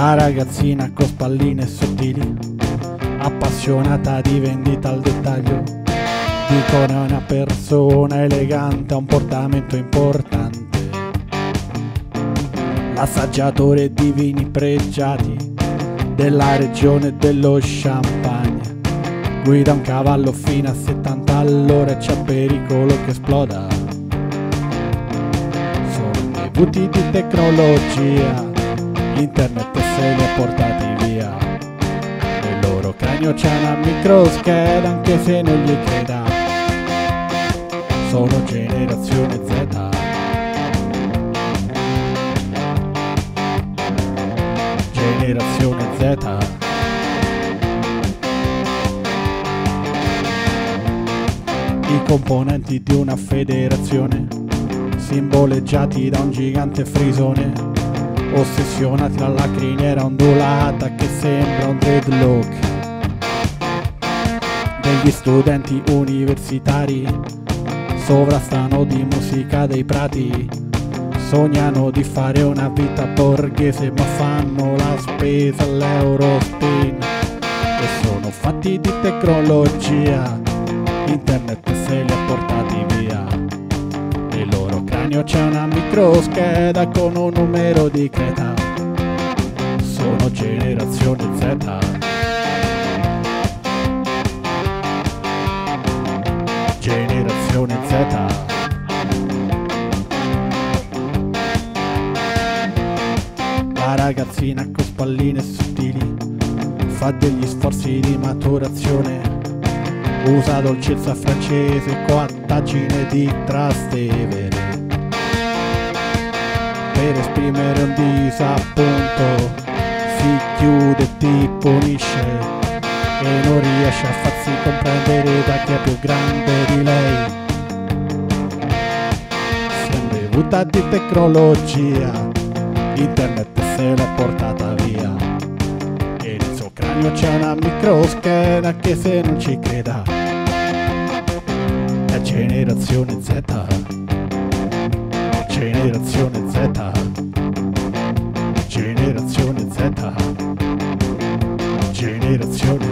La ragazzina con spalline sottili, appassionata di vendita al dettaglio, dicono è una persona elegante, ha un portamento importante. L'assaggiatore di vini pregiati della regione dello Champagne guida un cavallo fino a 70 all'ora e c'è pericolo che esploda. Sono bevuti di tecnologia, internet se li ha portati via. Nel loro cranio c'è una microscheda anche se non gli creda. Sono generazione Z. Generazione Z. I componenti di una federazione, simboleggiati da un gigante frisone, ossessionati dalla criniera ondulata che sembra un dreadlock. Degli studenti universitari sovrastano di musica dei prati, sognano di fare una vita borghese ma fanno la spesa all'Eurospin e sono fatti di tecnologia, internet se li ha portati via. Nel loro cranio c'è una microscheda con un numero di creta. Sono generazione Z. Generazione Z. La ragazzina con spalline sottili fa degli sforzi di maturazione, usa dolcezza francese con attagine di Trastevere per esprimere un disappunto. Si chiude, ti punisce e non riesce a farsi comprendere da chi è più grande di lei. Si è bevuta di tecnologia, internet se l'ha portata via e nel suo cranio c'è una microscheda che se non ci creda è generazione Z. Generazione Z. Generazione Z. Generazione